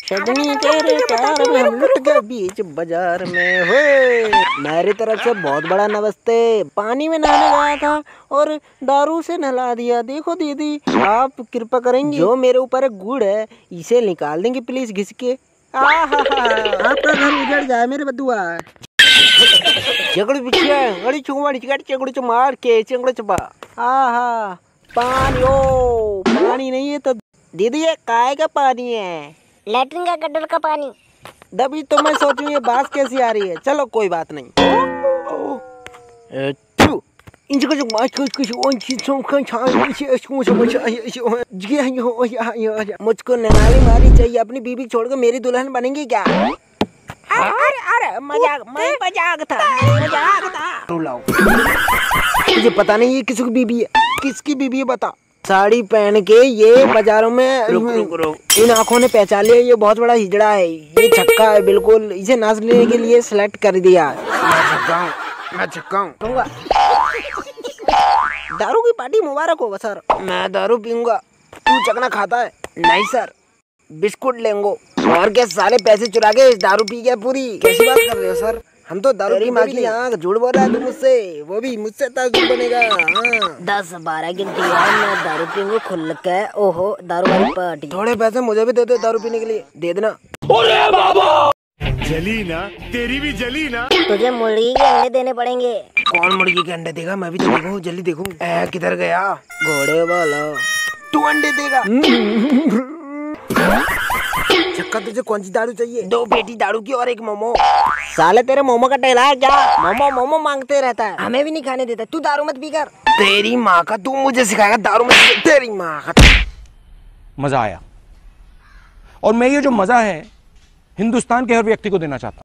सजनी तेरे प्यार में हम लुट गए बीच बाजार में। हो मेरी तरफ से बहुत बड़ा नमस्ते। पानी में नहाने गया था और दारू से नहला दिया। देखो दीदी, आप कृपा करेंगी, जो मेरे ऊपर गुड़ है इसे निकाल देंगे प्लीज घिस के। आपका घर उजड़ जाए मेरे बदुआ। चकड़ी पिछिया गड़ी चुमाड़ी चिकट चकड़ी च मार के चंगड़ चपा। आहा पानी, ओ पानी नहीं है तो दीदी ये काय का पानी है? लैट्रिन का गड्ढर का पानी। तभी तो मैं सोचूं ये बात कैसी आ रही है। चलो कोई बात नहीं। मुझको ननाली मारी चाहिए। अपनी बीबी छोड़कर मेरी दुल्हन बनेंगी क्या? अरे मजाक था। मुझे पता नहीं ये किसकी बीबी है, किसकी बीबी है बता। साड़ी पहन के ये बाजारों में रुक। इन आंखों ने पहचान लिया ये बहुत बड़ा हिजड़ा है, ये छक्का है बिल्कुल। इसे नाच लेने के लिए सिलेक्ट कर दिया। मैं छक्का हूँ। दारू की पार्टी मुबारक हो सर। मैं दारू पीऊंगा, तू चकना खाता है? नहीं सर, बिस्कुट लेंगो। और क्या साले पैसे चुरा के दारू पी गया पूरी? कैसी बात कर रहे हो सर? हम तो दारू की माँ की आँख झूठ बोल रहा है तू मुझसे, वो भी मुझसे ताजुब बनेगा। 10-12 गिनती है, मैं दारू पीऊंगा खुल के। ओहो दारू वाली पार्टी। थोड़े पैसे मुझे भी दे दो दारू पीने के लिए, दे देना। अरे बाबा जली ना, तेरी भी जली ना। तुझे मुर्गी के अंडे देने पड़ेंगे। कौन मुर्गी के अंडे देगा? मैं भी तो देखूं, जल्दी देखूं। किधर गया घोड़े वाला? तू अंडे देगा? छक्का तुझे कौन सी दारू चाहिए? 2 पेटी दारू की और 1 मोमो। साले तेरे मोमो का टेला है क्या? मोमो मांगते रहता है, हमें भी नहीं खाने देता। तू दारू मत पी कर। तेरी माँ का, तू मुझे सिखाएगा दारू मत पी? तेरी माँ का। मजा आया, और मैं ये जो मजा है हिंदुस्तान के हर व्यक्ति को देना चाहता हूँ।